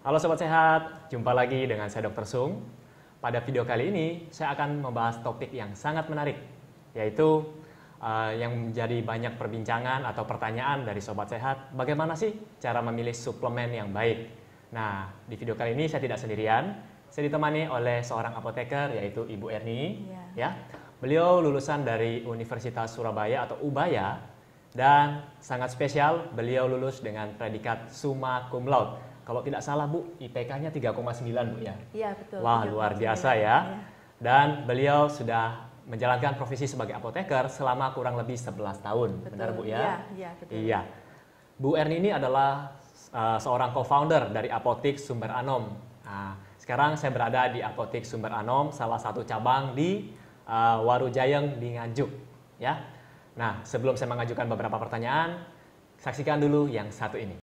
Halo Sobat Sehat, jumpa lagi dengan saya Dr. Sung. Pada video kali ini, saya akan membahas topik yang sangat menarik, yaitu yang menjadi banyak perbincangan atau pertanyaan dari Sobat Sehat, bagaimana sih cara memilih suplemen yang baik? Nah, di video kali ini saya tidak sendirian, saya ditemani oleh seorang apoteker, yaitu Ibu Erni. Ya. Beliau lulusan dari Universitas Surabaya atau Ubaya, dan sangat spesial, beliau lulus dengan predikat summa cum laude. Kalau tidak salah Bu, IPK-nya 3,9 Bu ya? Iya betul. Wah luar biasa ya. Dan beliau sudah menjalankan profesi sebagai apoteker selama kurang lebih 11 tahun. Betul. Benar Bu ya? Iya betul. Iya. Bu Erni ini adalah seorang co-founder dari Apotik Sumber Anom. Nah, sekarang saya berada di Apotik Sumber Anom, salah satu cabang di Warujayeng di Nganjuk. Ya. Nah, sebelum saya mengajukan beberapa pertanyaan, saksikan dulu yang satu ini.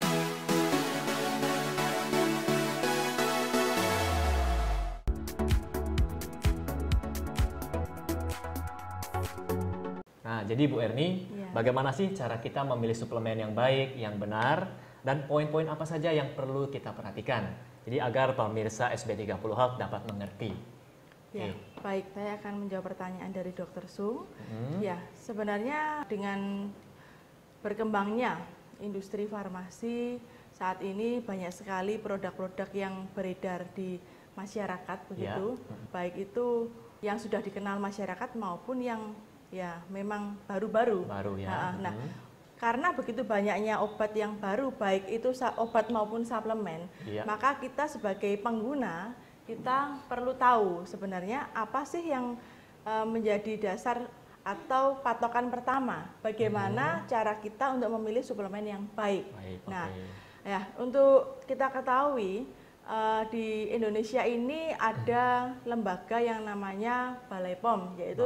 Nah, jadi Bu Erni, bagaimana sih cara kita memilih suplemen yang baik, yang benar, dan poin-poin apa saja yang perlu kita perhatikan? Jadi agar pemirsa SB30 Health dapat mengerti. Ya, baik, saya akan menjawab pertanyaan dari Dr. Sung. Ya, sebenarnya dengan berkembangnya industri farmasi saat ini banyak sekali produk-produk yang beredar di masyarakat begitu, baik itu yang sudah dikenal masyarakat maupun yang ya memang baru-baru. Nah, karena begitu banyaknya obat yang baru, baik itu obat maupun suplemen, maka kita sebagai pengguna kita perlu tahu sebenarnya apa sih yang menjadi dasar atau patokan pertama bagaimana cara kita untuk memilih suplemen yang baik. Nah, ya untuk kita ketahui di Indonesia ini ada lembaga yang namanya Balai POM, yaitu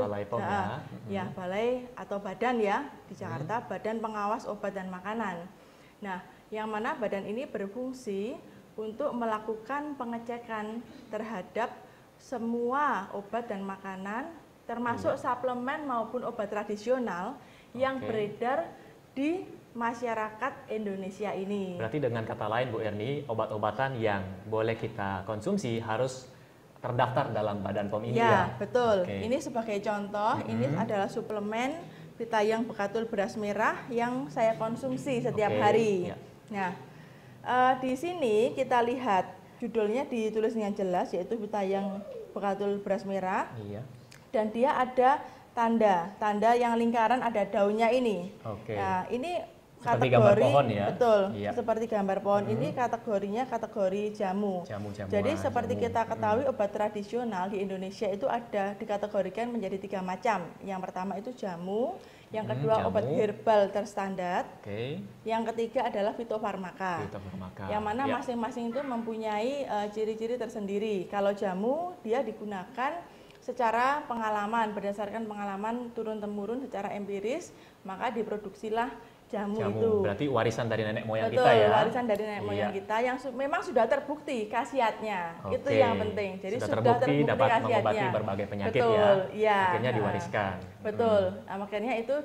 Balai atau Badan ya di Jakarta, Badan Pengawas Obat dan Makanan. Nah, yang mana badan ini berfungsi untuk melakukan pengecekan terhadap semua obat dan makanan, termasuk suplemen maupun obat tradisional yang beredar di masyarakat Indonesia ini. Berarti dengan kata lain Bu Erni, obat-obatan yang boleh kita konsumsi harus terdaftar dalam Badan POM ini ya? Betul. Ini sebagai contoh, ini adalah suplemen Vitayang Bekatul Beras Merah yang saya konsumsi setiap hari. Nah, di sini kita lihat judulnya ditulis dengan jelas, yaitu Vitayang Bekatul Beras Merah. Dan dia ada tanda yang lingkaran, ada daunnya ini. Nah, ini seperti gambar pohon ya? Betul, seperti gambar pohon. Ini kategorinya kategori jamu. Jadi seperti kita ketahui obat tradisional di Indonesia itu ada dikategorikan menjadi 3 macam. Yang pertama itu jamu, yang kedua obat herbal terstandar, yang ketiga adalah fitofarmaka. Yang mana masing-masing itu mempunyai ciri-ciri tersendiri. Kalau jamu dia digunakan secara pengalaman, berdasarkan pengalaman turun-temurun secara empiris, maka diproduksilah jamu itu. Berarti warisan dari nenek moyang kita ya? Warisan dari nenek moyang kita yang memang sudah terbukti khasiatnya. Itu yang penting. Jadi sudah terbukti dapat khasiatnya. mengobati berbagai penyakit akhirnya diwariskan. Nah, makanya itu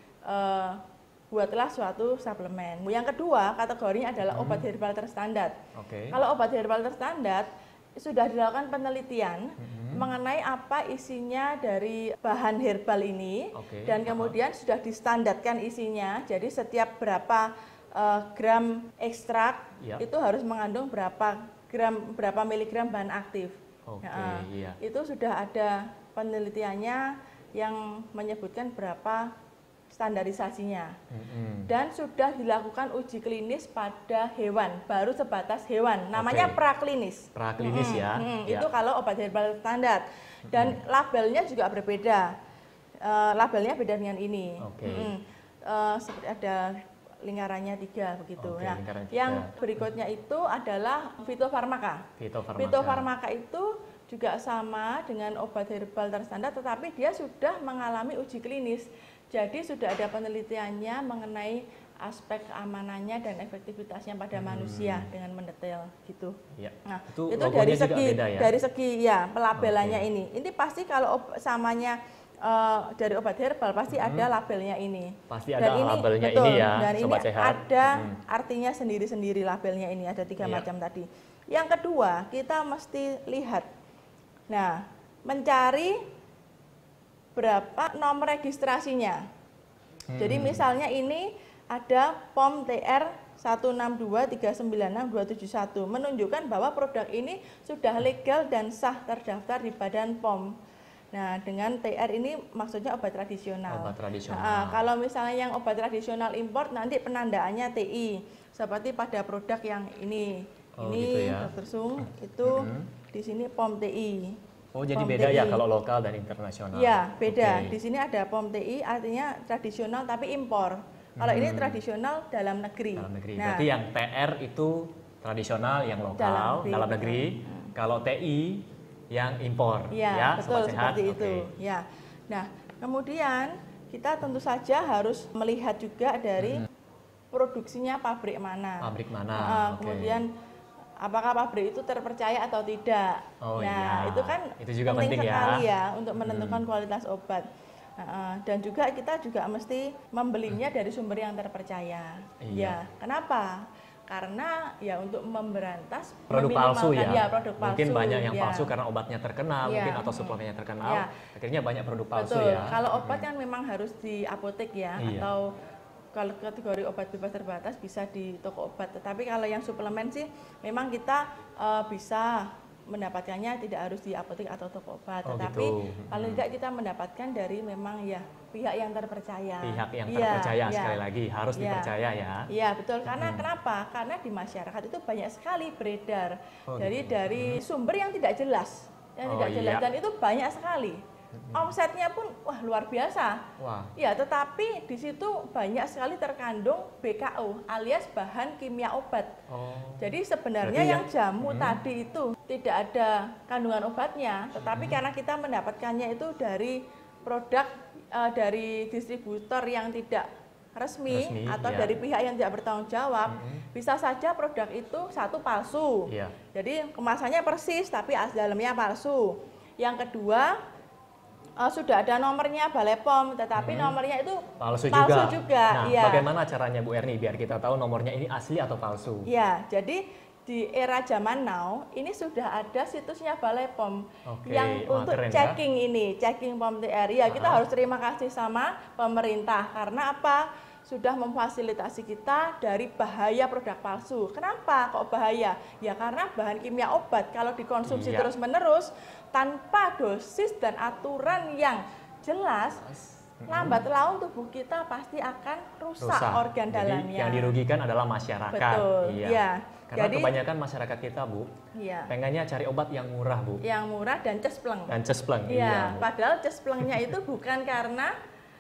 buatlah suatu suplemen. Yang kedua kategorinya adalah obat herbal terstandar. Kalau obat herbal terstandar sudah dilakukan penelitian mengenai apa isinya dari bahan herbal ini, dan kemudian sudah distandarkan isinya. Jadi setiap berapa gram ekstrak itu harus mengandung berapa miligram bahan aktif. Itu sudah ada penelitiannya yang menyebutkan berapa standarisasinya. Dan sudah dilakukan uji klinis pada hewan, baru sebatas hewan, namanya praklinis. Praklinis Itu kalau obat herbal standar. Dan labelnya juga berbeda. Labelnya beda dengan ini. Seperti ada lingkarannya 3 begitu. Nah, yang berikutnya itu adalah fitofarmaka. Fitofarmaka itu juga sama dengan obat herbal terstandar, tetapi dia sudah mengalami uji klinis. Jadi sudah ada penelitiannya mengenai aspek keamanannya dan efektivitasnya pada manusia dengan mendetail gitu. Nah, itu dari segi pelabelannya ini. Ini pasti kalau samanya dari obat herbal pasti ada labelnya ini. Pasti ada labelnya betul, ini ya, dan Sobat ini Sehat. ada artinya sendiri-sendiri labelnya ini, ada 3 macam tadi. Yang kedua, kita mesti lihat. Nah, mencari berapa nomor registrasinya. Jadi misalnya ini ada POM TR 162396271 menunjukkan bahwa produk ini sudah legal dan sah terdaftar di Badan POM. Nah, dengan TR ini maksudnya obat tradisional. Obat tradisional. Nah, kalau misalnya yang obat tradisional import nanti penandaannya TI. Seperti pada produk yang ini. Ini gitu ya. Dr. Sung itu di sini POM TI. Oh, jadi POM beda TI. ya kalau lokal dan internasional. Ya, beda. Oke. Di sini ada POM TI artinya tradisional tapi impor. Kalau ini tradisional dalam negeri. Dalam negeri. Nah, Berarti yang TR itu tradisional yang lokal dalam negeri. Kalau TI yang impor. ya, betul Sobat Sehat. seperti itu. Ya. Nah, kemudian kita tentu saja harus melihat juga dari produksinya pabrik mana. Pabrik mana? Oke. Kemudian apakah pabrik itu terpercaya atau tidak. Oh, nah, iya. itu kan Itu juga penting sekali ya untuk menentukan kualitas obat. Dan juga kita juga mesti membelinya dari sumber yang terpercaya. Iya. Ya, kenapa? Karena ya untuk memberantas Produk palsu ya. produk palsu. Mungkin banyak yang ya. palsu karena obatnya terkenal, Ya. mungkin atau suplemennya terkenal. Ya. Akhirnya banyak produk palsu Betul. ya. Kalau obat kan memang harus di apotek ya, Iya. atau kalau kategori obat bebas terbatas bisa di toko obat. Tetapi kalau yang suplemen sih memang kita bisa mendapatkannya tidak harus di apotek atau toko obat, Oh, tetapi gitu. paling tidak kita mendapatkan dari memang ya pihak yang terpercaya. Pihak yang Iya, terpercaya iya. sekali lagi harus Iya. dipercaya ya. Iya betul, karena kenapa? Karena di masyarakat itu banyak sekali beredar Oh, dari sumber yang tidak jelas, Oh, jelas, iya. dan itu banyak sekali. Omsetnya pun wah luar biasa. Wah. Ya, tetapi di situ banyak sekali terkandung BKO alias bahan kimia obat. Oh. Jadi sebenarnya Berarti yang jamu tadi itu tidak ada kandungan obatnya, tetapi karena kita mendapatkannya itu dari produk dari distributor yang tidak resmi atau ya. dari pihak yang tidak bertanggung jawab, bisa saja produk itu satu palsu. Iya. Jadi kemasannya persis tapi dalamnya palsu. Yang kedua, sudah ada nomornya Balai POM, tetapi nomornya itu Palsu juga. Nah, ya. bagaimana caranya Bu Erni biar kita tahu nomornya ini asli atau palsu? Ya, jadi di era zaman now ini sudah ada situsnya Balai POM Oke. yang Wah, untuk keren, checking ini, checking POM TR. Ya, kita harus terima kasih sama pemerintah karena apa? Sudah memfasilitasi kita dari bahaya produk palsu. Kenapa kok bahaya? Ya karena bahan kimia obat kalau dikonsumsi Iya. terus-menerus tanpa dosis dan aturan yang jelas, lambat laun tubuh kita pasti akan rusak organ Jadi dalamnya. yang dirugikan adalah masyarakat. Betul, Iya. iya. Karena Jadi- kebanyakan masyarakat kita, Bu, Iya. pengennya cari obat yang murah, Bu. Yang murah dan cespleng. Dan cespleng. Iya, Bu. padahal cesplengnya itu bukan karena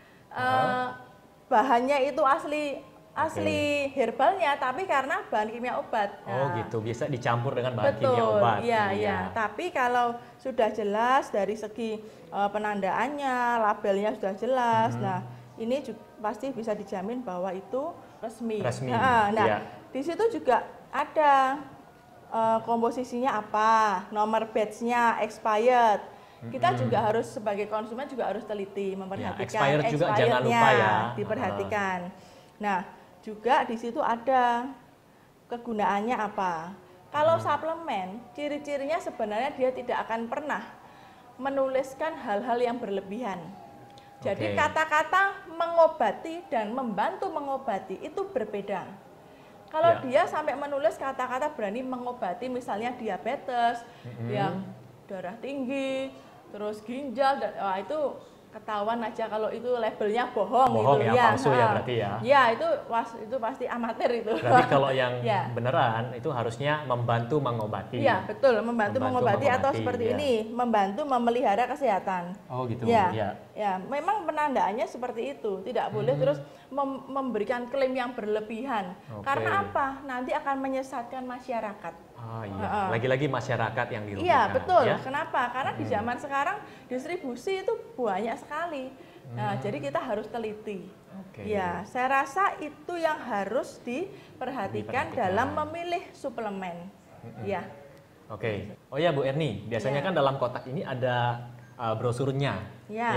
bahannya itu asli herbalnya, tapi karena bahan kimia obat. Oh, Nah, gitu. Bisa dicampur dengan bahan betul, kimia obat. iya, iya. Tapi kalau sudah jelas dari segi penandaannya, labelnya sudah jelas, nah ini pasti bisa dijamin bahwa itu resmi. Resmi, Nah, iya. di situ juga ada komposisinya apa, nomor batch-nya, expired. Kita juga harus sebagai konsumen juga harus teliti memperhatikan expired juga jangan expirednya, lupa ya. diperhatikan. Nah, juga di situ ada kegunaannya apa. Kalau suplemen, ciri-cirinya sebenarnya dia tidak akan pernah menuliskan hal-hal yang berlebihan. Jadi Oke. kata-kata mengobati dan membantu mengobati itu berbeda. Kalau Ya. dia sampai menulis kata-kata berani mengobati misalnya diabetes, yang darah tinggi, terus ginjal, itu ketahuan aja kalau itu labelnya bohong, Bohong gitu ya, palsu ya berarti ya. Ya, itu pasti amatir itu. Berarti kalau yang Ya. beneran itu harusnya membantu mengobati. Iya, betul, membantu mengobati atau mengobati, seperti ya. ini, membantu memelihara kesehatan. Oh, gitu. Ya, Ya. ya, memang penandaannya seperti itu. Tidak boleh terus memberikan klaim yang berlebihan. Oke. Karena apa? Nanti akan menyesatkan masyarakat. Ah, iya. Lagi-lagi masyarakat yang dirugikan. Iya, betul. Ya? Kenapa? Karena di zaman sekarang distribusi itu banyak sekali. Nah, jadi kita harus teliti. Oke. Ya, saya rasa itu yang harus diperhatikan dalam memilih suplemen. Ya. Oke. Oh ya Bu Erni, biasanya Ya. kan dalam kotak ini ada brosurnya. Ya.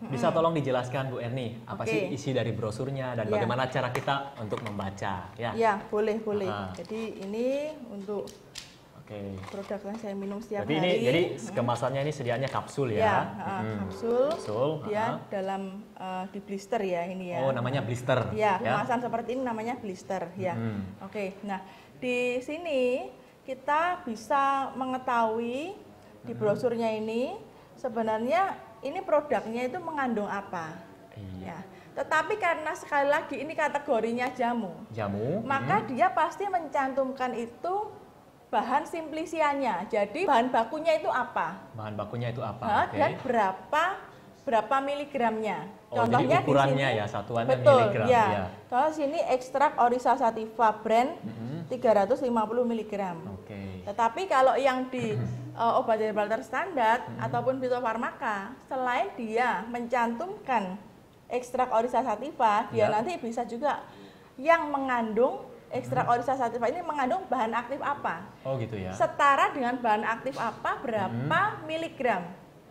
Bisa tolong dijelaskan Bu Erni, apa sih isi dari brosurnya dan bagaimana cara kita untuk membaca? Ya, boleh. Jadi ini untuk produk yang saya minum setiap hari. Ini, jadi kemasannya ini sediaannya kapsul ya? Kapsul. Dia dalam di blister ya ini ya. Oh, namanya blister. Ya, kemasan seperti ini namanya blister ya. Nah di sini kita bisa mengetahui di brosurnya ini sebenarnya ini produknya itu mengandung apa. Ya. Tetapi karena sekali lagi ini kategorinya jamu, maka dia pasti mencantumkan itu bahan simplisiannya. Jadi bahan bakunya itu apa? Dan berapa miligramnya? Contohnya jadi ukurannya di sini, satuannya miligram. Kalau sini ekstrak Oryza sativa brand 350 mg. Tetapi kalau yang di obat herbal terstandar ataupun fitofarmaka, selain dia mencantumkan ekstrak Oryza sativa, dia nanti bisa juga yang mengandung ekstrak Oryza sativa ini mengandung bahan aktif apa? Oh gitu ya. Setara dengan bahan aktif apa berapa miligram?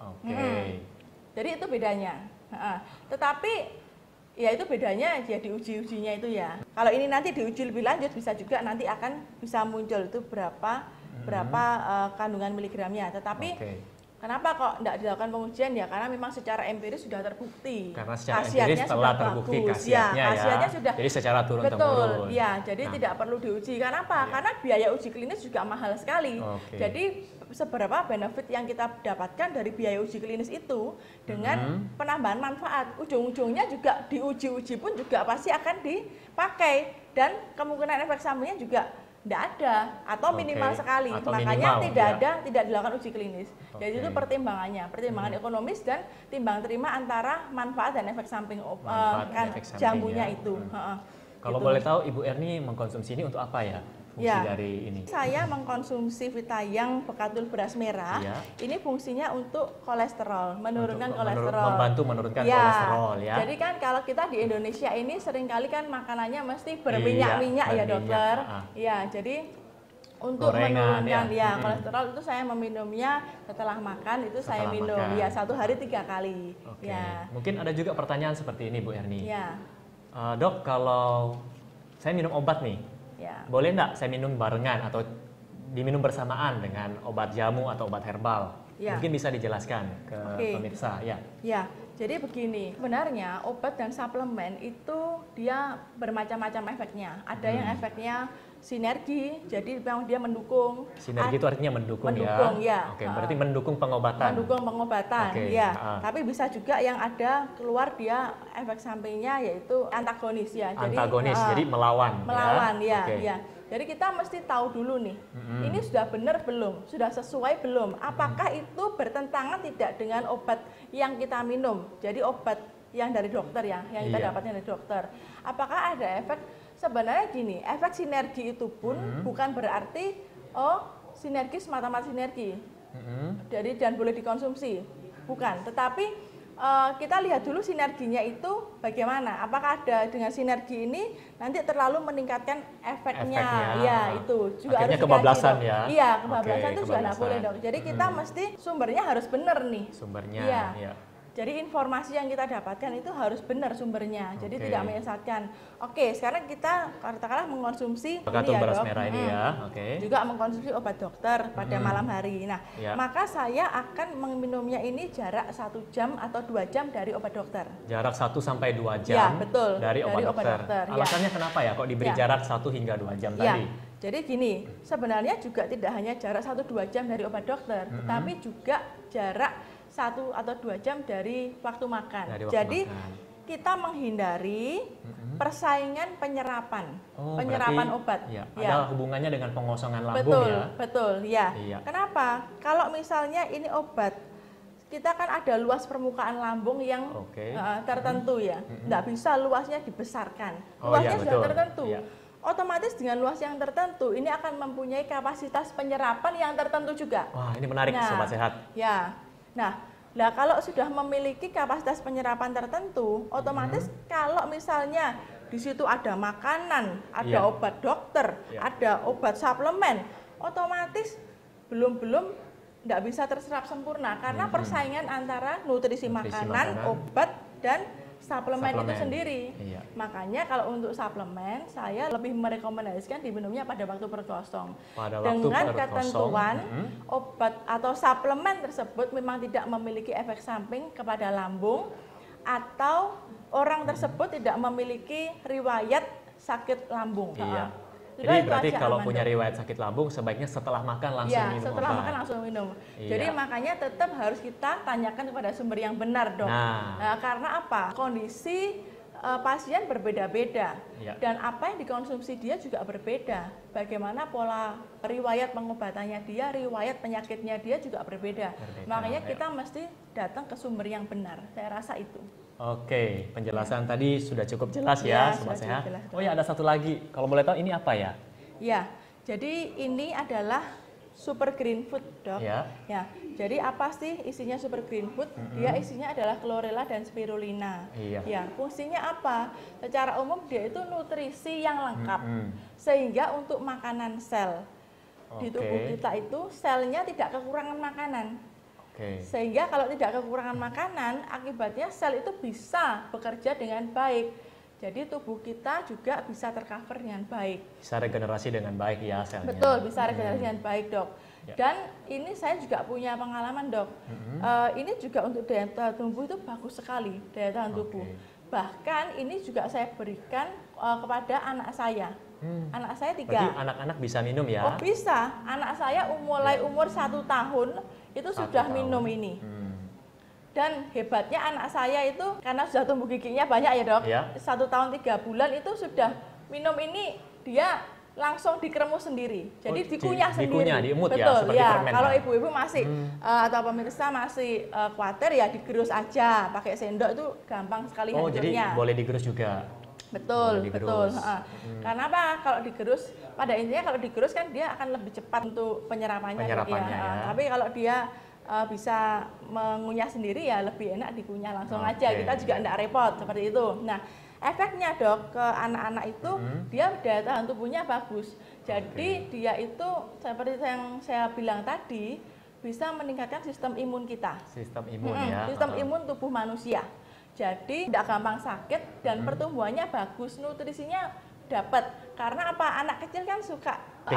Jadi itu bedanya. Tetapi ya itu bedanya ya diuji-ujinya itu ya. Kalau ini nanti diuji lebih lanjut bisa juga nanti akan bisa muncul itu berapa kandungan miligramnya. Tetapi kenapa kok tidak dilakukan pengujian ya? Karena memang secara empiris sudah terbukti. Karena secara empiris telah terbukti khasiatnya ya. Sudah. Jadi secara turun-temurun. Jadi tidak perlu diuji. Kenapa? Karena biaya uji klinis juga mahal sekali. Jadi seberapa benefit yang kita dapatkan dari biaya uji klinis itu dengan penambahan manfaat. Ujung-ujungnya juga diuji-uji pun juga pasti akan dipakai dan kemungkinan efek sampingnya juga tidak ada atau minimal sekali. Makanya tidak dilakukan uji klinis. Jadi itu pertimbangannya, pertimbangan ekonomis dan timbang terima antara manfaat dan efek samping jamunya itu. Kalau boleh tahu Ibu Erni mengkonsumsi ini untuk apa ya? Fungsi dari ini. Saya mengkonsumsi Vitayang Bekatul beras merah. Ini fungsinya untuk kolesterol, menurunkan kolesterol. Membantu menurunkan kolesterol ya. Jadi kan kalau kita di Indonesia ini seringkali kan makanannya mesti berminyak-minyak ya dokter. Jadi untuk menurunkan kolesterol itu saya meminumnya setelah makan itu saya minum satu hari 3 kali. Mungkin ada juga pertanyaan seperti ini Bu Erni. Dok, kalau saya minum obat nih, boleh nggak saya minum barengan atau diminum bersamaan dengan obat jamu atau obat herbal? Mungkin bisa dijelaskan ke pemirsa jadi begini, sebenarnya obat dan suplemen itu dia bermacam-macam efeknya. Ada yang efeknya sinergi, jadi memang dia mendukung. Sinergi itu artinya mendukung ya. Berarti mendukung pengobatan. Tapi bisa juga yang ada keluar dia efek sampingnya yaitu antagonis ya. Jadi melawan. Jadi kita mesti tahu dulu nih, ini sudah benar belum, sudah sesuai belum, apakah itu bertentangan tidak dengan obat yang kita minum. Jadi obat yang dari dokter yang kita dapatnya dari dokter. Apakah ada efek? Sebenarnya gini, efek sinergi itu pun bukan berarti sinergi semata-mata sinergi. Jadi dan boleh dikonsumsi, bukan. Tetapi kita lihat dulu sinerginya itu bagaimana. Apakah ada dengan sinergi ini nanti terlalu meningkatkan efeknya. Itu juga akhirnya harus kebablasan gitu. Kebablasan itu juga tidak boleh dok. Jadi kita mesti sumbernya harus benar nih. Jadi informasi yang kita dapatkan itu harus benar sumbernya, jadi tidak menyesatkan. Sekarang kita katakanlah mengkonsumsi Bekatul beras merah ini juga mengkonsumsi obat dokter pada malam hari. Nah, maka saya akan meminumnya ini jarak 1 jam atau 2 jam dari obat dokter. Jarak 1 sampai 2 jam dari obat dokter. Alasannya kenapa ya kok diberi jarak 1 hingga 2 jam tadi? Jadi gini, sebenarnya juga tidak hanya jarak 1-2 jam dari obat dokter, tetapi juga jarak 1 atau 2 jam dari waktu makan. Jadi kita menghindari persaingan penyerapan obat. Ada hubungannya dengan pengosongan lambung Betul. Kenapa? Kalau misalnya ini obat, kita kan ada luas permukaan lambung yang tertentu ya, nggak bisa luasnya dibesarkan. Luasnya sudah tertentu. Otomatis dengan luas yang tertentu, ini akan mempunyai kapasitas penyerapan yang tertentu juga. Wah, ini menarik Sobat Sehat. Nah, kalau sudah memiliki kapasitas penyerapan tertentu, otomatis kalau misalnya di situ ada makanan, ada obat dokter, ada obat suplemen, otomatis belum tidak bisa terserap sempurna karena persaingan antara nutrisi makanan, obat, dan suplemen itu sendiri. Iya. Makanya kalau untuk suplemen saya lebih merekomendasikan diminumnya pada waktu perut kosong. Pada waktu Dengan perut ketentuan kosong, obat atau suplemen tersebut memang tidak memiliki efek samping kepada lambung atau orang tersebut tidak memiliki riwayat sakit lambung. Iya. Jadi Jadi berarti kalau aman, punya Dok. riwayat sakit lambung sebaiknya setelah makan langsung Ya, minum setelah obat. makan langsung minum. Iya. Jadi makanya tetap harus kita tanyakan kepada sumber yang benar, Dok. Nah. Karena apa? Kondisi pasien berbeda-beda Iya. dan apa yang dikonsumsi dia juga berbeda. Bagaimana pola riwayat pengobatannya dia, riwayat penyakitnya dia juga berbeda. Makanya kita mesti datang ke sumber yang benar. Saya rasa itu. Oke, penjelasan tadi sudah cukup jelas Ya, ya, Sobat sudah Sehat. cukup jelas, Dok. Oh ya, ada satu lagi. Kalau boleh tahu ini apa ya? Ya, jadi ini adalah super green food, Dok. Ya. Ya, jadi apa sih isinya super green food? Dia isinya adalah chlorella dan spirulina. Iya. Ya, fungsinya apa? Secara umum dia itu nutrisi yang lengkap. Sehingga untuk makanan sel di tubuh kita itu selnya tidak kekurangan makanan. Sehingga kalau tidak kekurangan makanan, akibatnya sel itu bisa bekerja dengan baik. Jadi tubuh kita juga bisa tercover dengan baik. Bisa regenerasi dengan baik ya selnya. Betul, bisa regenerasi dengan baik, Dok. Ya. Dan ini saya juga punya pengalaman, Dok. Ini juga untuk daya tahan tubuh itu bagus sekali, daya tahan tubuh. Bahkan ini juga saya berikan kepada anak saya. Anak saya 3. Berarti anak-anak bisa minum ya? Oh bisa, anak saya mulai umur 1 tahun itu sudah minum ini. Dan hebatnya anak saya itu karena sudah tumbuh giginya banyak ya, Dok. Ya. 1 tahun 3 bulan itu sudah minum ini, dia langsung dikeremus sendiri. Jadi dikunyah sendiri. Dikunyah, diemut ya, betul, seperti ya. permen Kalau kan? ibu-ibu masih atau pemirsa masih khawatir ya digerus aja, pakai sendok itu gampang sekali Oh, jadi hancurnya. boleh digerus juga. Betul, Boleh betul. digerus. Karena apa? Kalau digerus, pada intinya kalau digerus kan dia akan lebih cepat untuk penyerapannya. Penyerapannya, ya. Tapi kalau dia bisa mengunyah sendiri ya lebih enak dikunyah langsung aja. Kita juga tidak repot seperti itu. Nah, efeknya, Dok, ke anak-anak itu dia daya tahan tubuhnya bagus. Jadi dia itu seperti yang saya bilang tadi bisa meningkatkan sistem imun kita. Sistem imun ya. Sistem imun tubuh manusia. Jadi tidak gampang sakit dan pertumbuhannya bagus, nutrisinya dapat. Karena apa? Anak kecil kan suka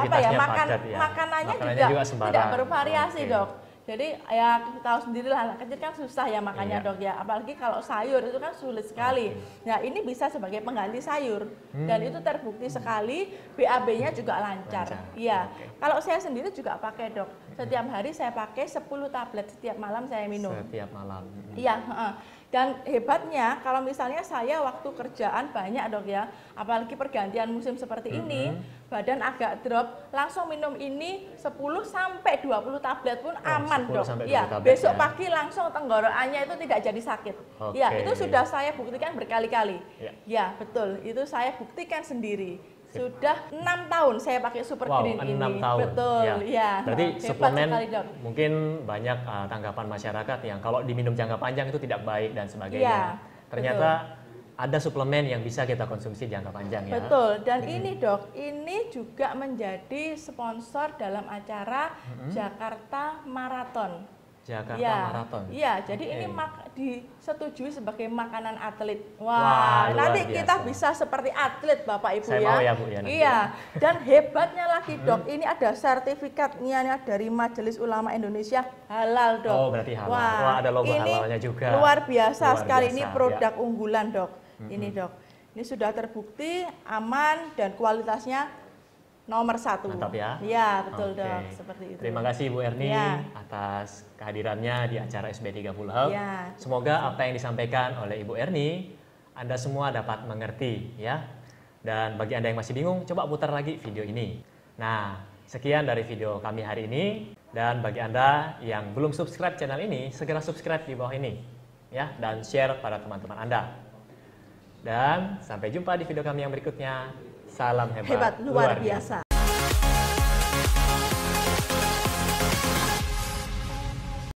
makanannya juga tidak bervariasi, Dok. Jadi ya kita tahu sendiri lah anak kecil kan susah ya makannya, Dok ya. Apalagi kalau sayur itu kan sulit sekali. Nah, ini bisa sebagai pengganti sayur dan itu terbukti sekali BAB-nya juga lancar. Iya. Kalau saya sendiri juga pakai, Dok. Setiap hari saya pakai 10 tablet setiap malam saya minum. Setiap malam. Iya, dan hebatnya kalau misalnya saya waktu kerjaan banyak, Dok ya, apalagi pergantian musim seperti ini, badan agak drop, langsung minum ini 10 sampai 20 tablet pun aman, Dok. Ya, besok pagi langsung tenggorokannya itu tidak jadi sakit. Ya, itu sudah saya buktikan berkali-kali. Ya, betul. Itu saya buktikan sendiri. Sudah 6 tahun saya pakai Super Green ini. 6 tahun. Betul, ya. Berarti suplemen sekali, Dok. mungkin banyak tanggapan masyarakat yang kalau diminum jangka panjang itu tidak baik dan sebagainya. Ya, ternyata ada suplemen yang bisa kita konsumsi jangka panjang ya. Betul, dan ini, Dok, ini juga menjadi sponsor dalam acara Jakarta Marathon. Jakarta Marathon. Iya, jadi ini disetujui sebagai makanan atlet. Wah, nanti kita bisa seperti atlet, Bapak Ibu. Saya mau ya, Bu, ya, nanti. Iya, dan hebatnya lagi, Dok, ini ada sertifikatnya dari Majelis Ulama Indonesia halal, Dok. Oh, berarti halal. Wah, ada logo halalnya juga. Luar biasa sekali, ini produk unggulan, Dok. Ini, Dok. Ini sudah terbukti aman dan kualitasnya nomor 1. Mantap ya. Iya, betul, Dok. Seperti itu. Terima kasih Bu Erni atas kehadirannya di acara SB30 Hub. Semoga apa yang disampaikan oleh Ibu Erni Anda semua dapat mengerti ya. Dan bagi Anda yang masih bingung, coba putar lagi video ini. Nah, sekian dari video kami hari ini. Dan bagi Anda yang belum subscribe channel ini, segera subscribe di bawah ini ya, dan share pada teman-teman Anda. Dan sampai jumpa di video kami yang berikutnya. Salam hebat, luar biasa.